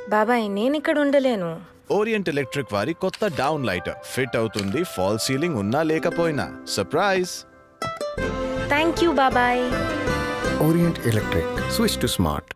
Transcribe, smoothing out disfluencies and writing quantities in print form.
బాబాయ్ నేను ఇక్కడ ఉండలేను. ఓరియంట్ ఎలక్ట్రిక్ వారి కొత్త డౌన్ లైటర్ ఫిట్ అవుతుంది, ఫాల్ సీలింగ్ ఉన్నా లేకపోయినా. సర్ప్రైజ్. థ్యాంక్ యూ బాబాయ్. Orient Electric. Switch to smart.